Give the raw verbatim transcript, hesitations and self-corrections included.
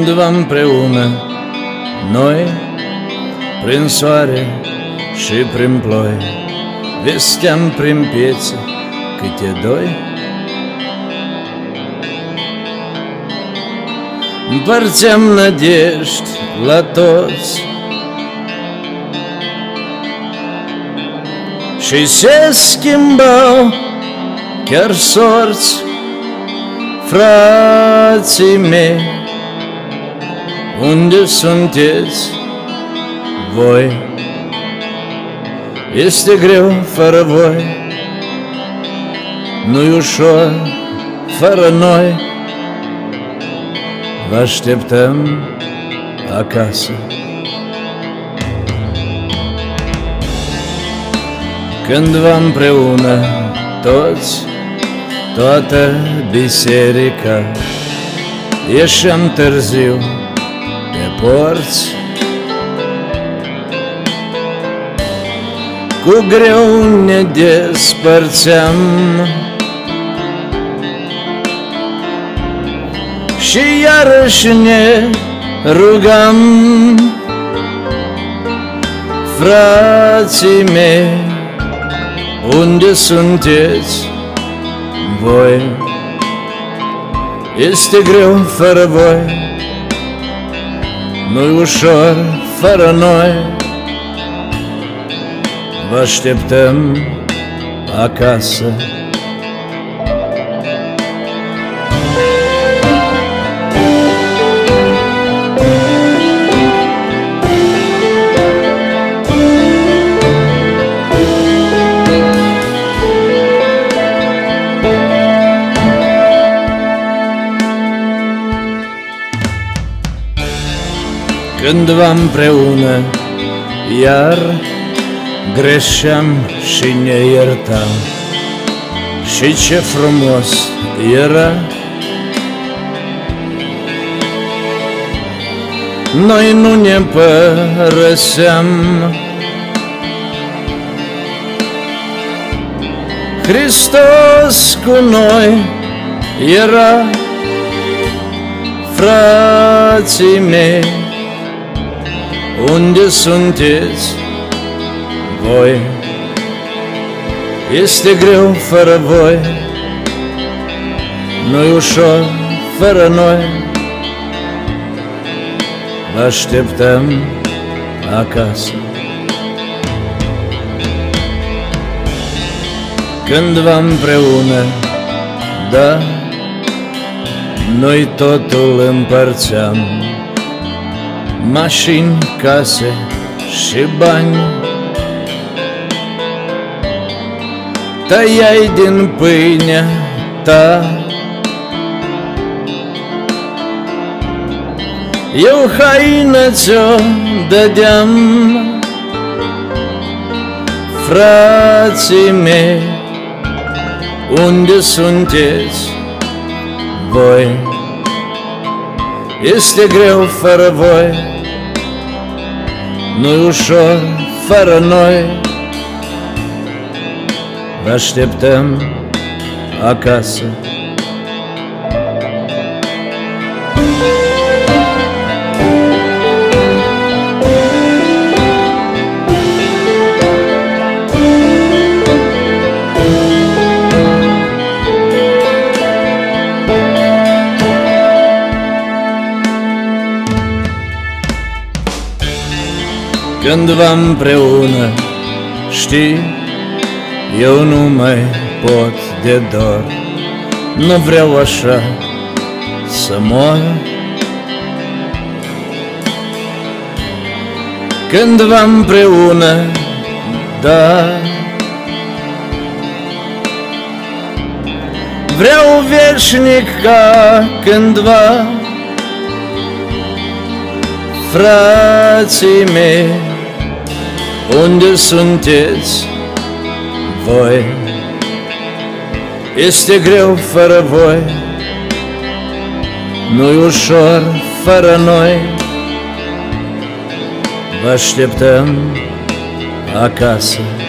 Cândva împreună noi, prin soare și prin ploi, vesteam prin piețe câte doi. Împărțeam nădejdi la toți și se schimbau chiar sorți. Frații mei, unde sunteți voi? Este greu fără voi, nu-i ușor fără noi. Vă așteptăm acasă. Cândva împreună toți, toată biserica, ieșeam târziu pe porți, cu greu ne despărțeam și iarăși ne rugam. Frații mei, unde sunteți voi? Este greu fără voi, nu-i ușor fără noi. Vă așteptăm acasă. Cândva împreună iar greșeam și ne iertam, și ce frumos era. Noi nu ne părăseam, Hristos cu noi era. Frații mei, unde sunteți voi? Este greu fără voi, nu-i ușor fără noi. Vă așteptăm acasă. Cândva împreună, da, noi totul împărțeam, mașini, case și bani. Tăiai din pâinea ta, eu haină ți-o dădeam. Frații mei, unde sunteți voi? Este greu fără voi, nu-i ușor fără noi. Vă așteptăm acasă. Cândva împreună, știi, eu nu mai pot de dor, nu vreau așa să mor. Cândva împreună, da, vreau veșnic ca cândva. Frații mei, unde sunteți voi? Este greu fără voi, nu-i ușor fără noi. Vă așteptăm acasă.